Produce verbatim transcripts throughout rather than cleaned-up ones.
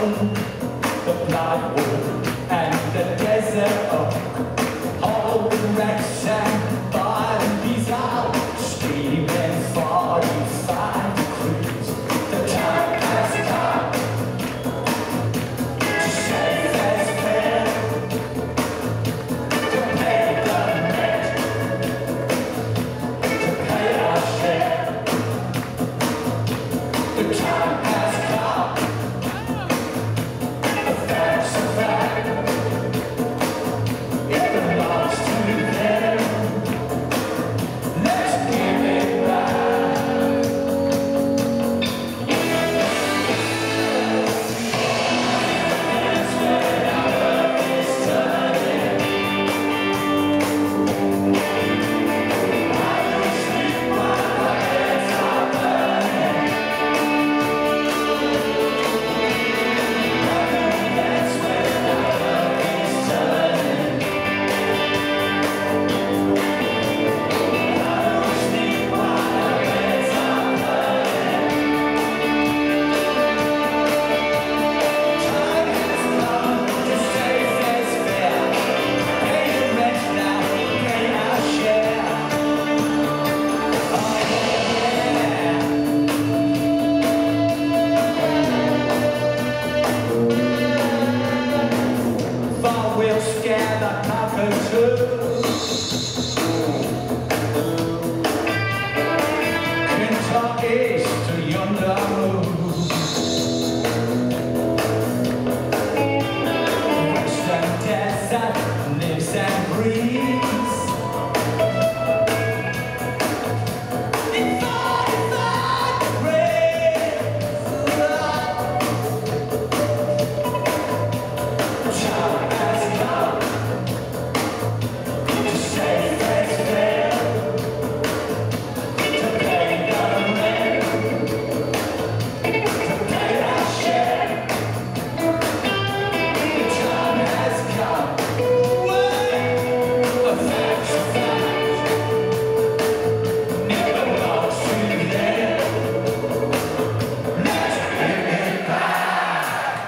the bloodwood and the desert oak, all the wrecks and bodies out, streaming forty-five degrees. The time has come to save as fair, to pay the rent, to pay our share. The time has come. That's a fact. It belongs to them. Let's give it back. That's when our work is turning. I don't sleep while our heads are burning. That's when our work is turning. I don't sleep while our heads are burning. Time has come to save as fair. Pay the rent now, pay our share. Oh yeah. For we'll scare the cockatoos. Kentucky's to yonder moon. Western desert lives and breathes. In forty-five degrees. Time has come to save as fair, to pay the rent, to pay our share. The time has come. A fact's a fact. It belongs to them. Let's give it back.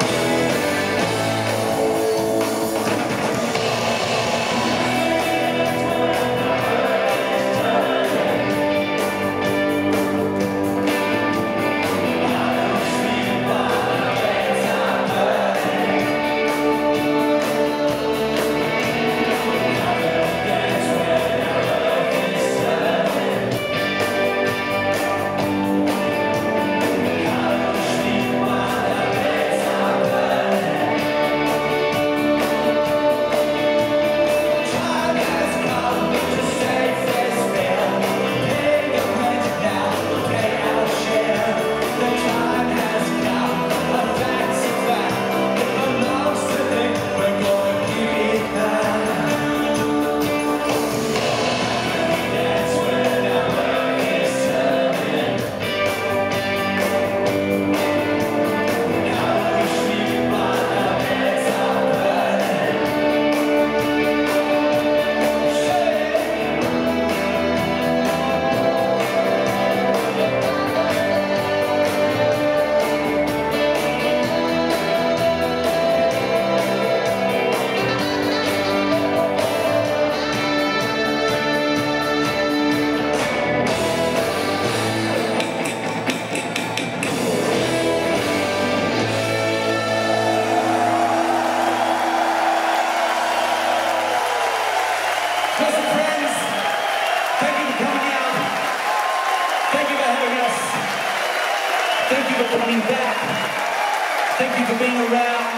Listen, friends, thank you for coming out. Thank you for having us. Thank you for coming back. Thank you for being around.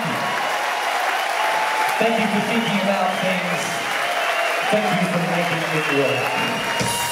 Thank you for thinking about things. Thank you for making it work.